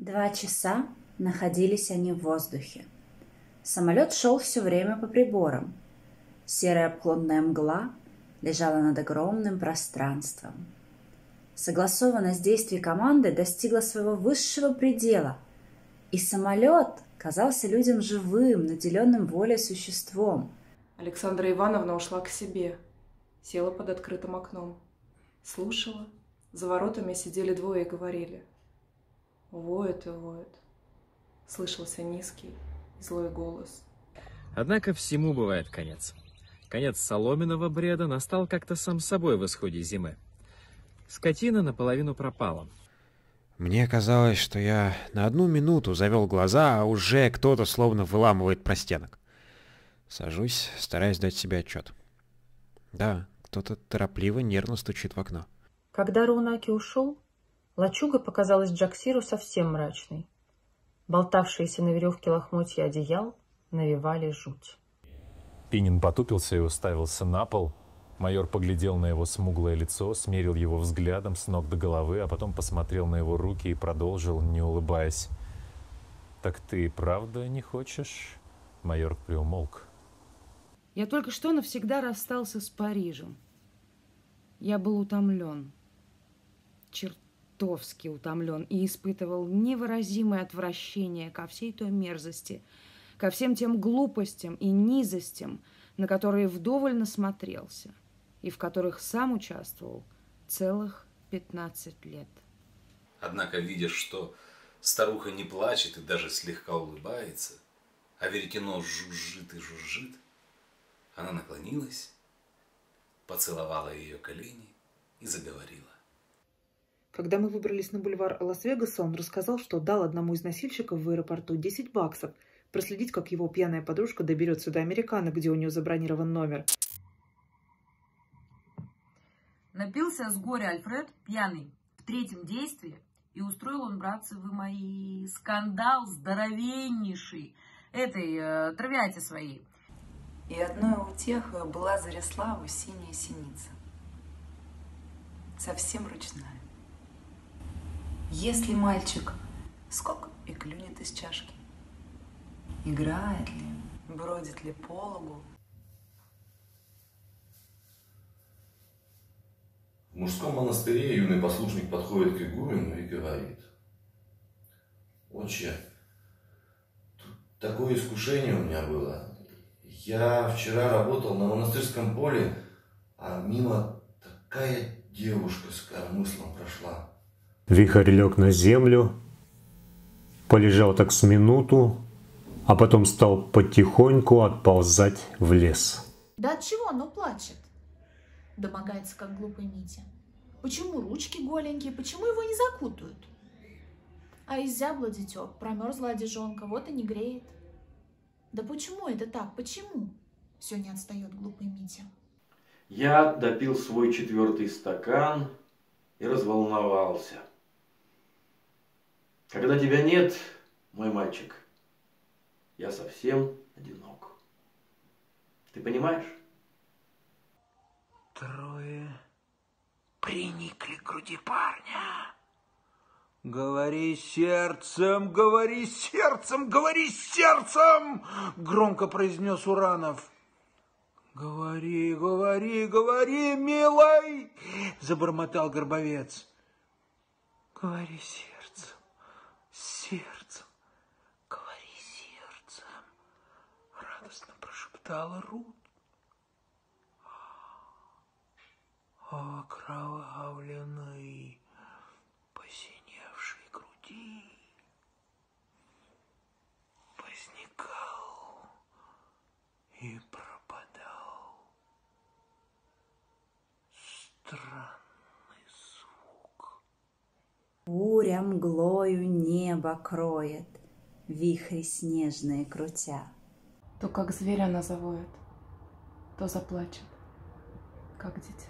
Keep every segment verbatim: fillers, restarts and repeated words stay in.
Два часа находились они в воздухе. Самолет шел все время по приборам. Серая обклонная мгла лежала над огромным пространством. Согласованность действий команды достигла своего высшего предела, и самолет казался людям живым, наделенным волей существом. Александра Ивановна ушла к себе, села под открытым окном, слушала. За воротами сидели двое и говорили. Воет и воет. Слышался низкий, злой голос. Однако всему бывает конец. Конец соломенного бреда настал как-то сам собой в исходе зимы. Скотина наполовину пропала. Мне казалось, что я на одну минуту завел глаза, а уже кто-то словно выламывает простенок. Сажусь, стараясь дать себе отчет. Да, кто-то торопливо, нервно стучит в окно. Когда Раунаки ушел, лачуга показалась Джаксиру совсем мрачной. Болтавшиеся на веревке лохмотья одеял навевали жуть. Пинин потупился и уставился на пол. Майор поглядел на его смуглое лицо, смерил его взглядом с ног до головы, а потом посмотрел на его руки и продолжил, не улыбаясь. «Так ты правда не хочешь?» Майор приумолк. «Я только что навсегда расстался с Парижем. Я был утомлен, чертовски утомлен, и испытывал невыразимое отвращение ко всей той мерзости, ко всем тем глупостям и низостям, на которые вдоволь насмотрелся и в которых сам участвовал целых пятнадцать лет. Однако, видя, что старуха не плачет и даже слегка улыбается, а веретено жужжит и жужжит, она наклонилась, поцеловала ее колени и заговорила. Когда мы выбрались на бульвар Лас-Вегаса, он рассказал, что дал одному из носильщиков в аэропорту десять баксов проследить, как его пьяная подружка доберется до Американо, где у нее забронирован номер. Напился с горя Альфред, пьяный, в третьем действии, и устроил он, братцы вы мои, скандал здоровеннейший этой э, травяти своей. И одной утехой была Зариславу синяя синица. Совсем ручная. Если мальчик скок и клюнет из чашки, играет ли, бродит ли по лугу. В мужском монастыре юный послушник подходит к игумену и говорит: «Отче, тут такое искушение у меня было. Я вчера работал на монастырском поле, а мимо такая девушка с коромыслом прошла». Вихрь лег на землю, полежал так с минуту, а потом стал потихоньку отползать в лес. Да от чего оно плачет? Домогается, как глупый Митя. Почему ручки голенькие, почему его не закутают? А изябла дитё, промерзла одежонка, вот и не греет. Да почему это так, почему? Все не отстает глупый Митя. Я допил свой четвертый стакан и разволновался. Когда тебя нет, мой мальчик, я совсем одинок. Ты понимаешь? Трое приникли к груди парня. «Говори сердцем, говори сердцем, говори сердцем!» Громко произнес Уранов. «Говори, говори, говори, милый!» Забормотал Горбовец. «Говори сердцем, сердцем, говори сердцем!» Радостно прошептала Рут. Окровавленной, посиневшей груди возникал и пропадал странный звук. Буря мглою небо кроет, вихри снежные крутя. То как зверь она завоет, то заплачет, как дитя.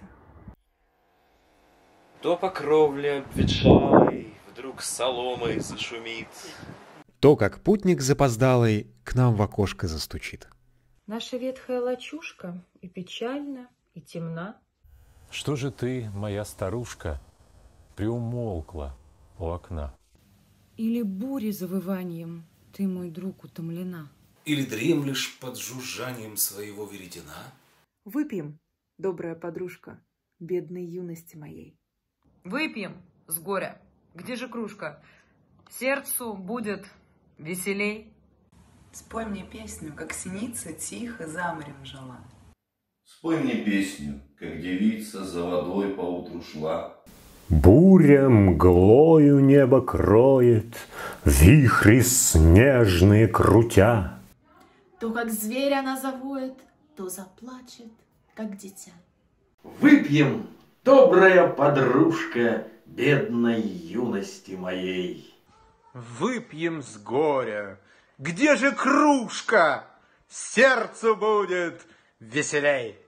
То по кровле обветшалой вдруг соломой зашумит. То, как путник запоздалый к нам в окошко застучит. Наша ветхая лачушка и печальна, и темна. Что же ты, моя старушка, приумолкла у окна? Или бури завыванием ты, мой друг, утомлена? Или дремлешь под жужжанием своего веретена? Выпьем, добрая подружка, бедной юности моей. Выпьем с горя. Где же кружка? Сердцу будет веселей. Спой мне песню, как синица тихо за морем жила. Спой мне песню, как девица за водой поутру шла. Буря мглою небо кроет, вихри снежные крутя. То, как зверь она завоет, то заплачет, как дитя. Выпьем, добрая подружка бедной юности моей. Выпьем с горя. Где же кружка? Сердцу будет веселей.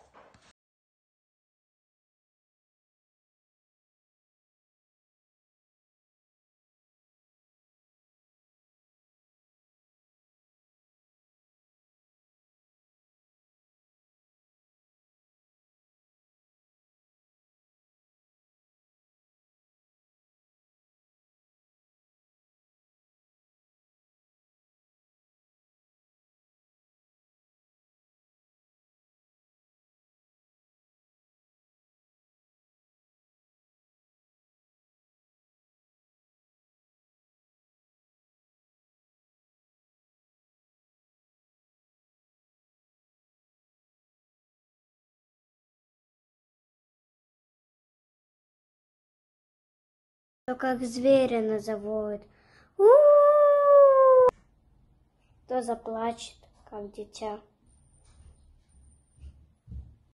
То, как зверя назовут, у-у-у, то заплачет, как дитя.